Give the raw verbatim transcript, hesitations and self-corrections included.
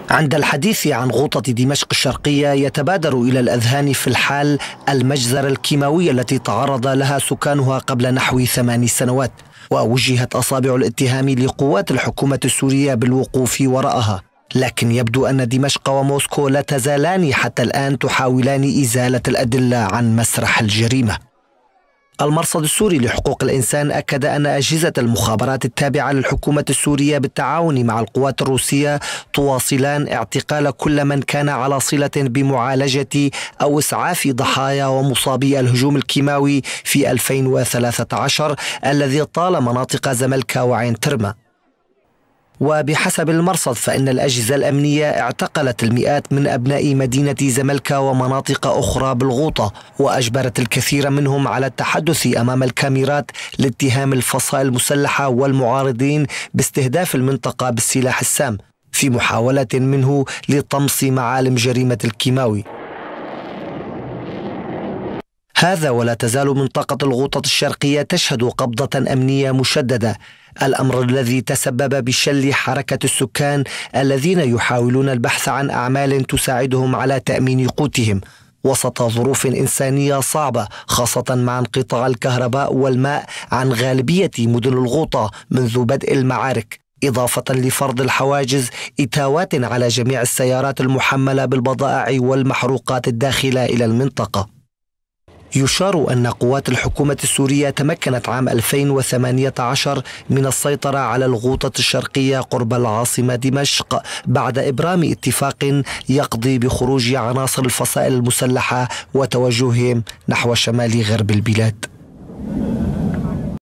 عند الحديث عن غوطة دمشق الشرقية يتبادر إلى الأذهان في الحال المجزرة الكيماوية التي تعرض لها سكانها قبل نحو ثمان سنوات، ووجهت أصابع الاتهام لقوات الحكومة السورية بالوقوف وراءها، لكن يبدو أن دمشق وموسكو لا تزالان حتى الآن تحاولان إزالة الأدلة عن مسرح الجريمة. المرصد السوري لحقوق الإنسان أكد أن أجهزة المخابرات التابعة للحكومة السورية بالتعاون مع القوات الروسية تواصلان اعتقال كل من كان على صلة بمعالجة أو إسعاف ضحايا ومصابي الهجوم الكيماوي في ألفين وثلاثة عشر الذي طال مناطق زملكا وعين ترمى. وبحسب المرصد فإن الأجهزة الأمنية اعتقلت المئات من أبناء مدينة زملكا ومناطق أخرى بالغوطة، وأجبرت الكثير منهم على التحدث أمام الكاميرات لاتهام الفصائل المسلحة والمعارضين باستهداف المنطقة بالسلاح السام في محاولة منه لطمس معالم جريمة الكيماوي. هذا ولا تزال منطقة الغوطة الشرقية تشهد قبضة أمنية مشددة، الأمر الذي تسبب بشل حركة السكان الذين يحاولون البحث عن أعمال تساعدهم على تأمين قوتهم وسط ظروف إنسانية صعبة، خاصة مع انقطاع الكهرباء والماء عن غالبية مدن الغوطة منذ بدء المعارك، إضافة لفرض الحواجز إتاوات على جميع السيارات المحملة بالبضائع والمحروقات الداخلة إلى المنطقة. يشار أن قوات الحكومة السورية تمكنت عام ألفين وثمانية عشر من السيطرة على الغوطة الشرقية قرب العاصمة دمشق بعد إبرام اتفاق يقضي بخروج عناصر الفصائل المسلحة وتوجههم نحو شمال غرب البلاد.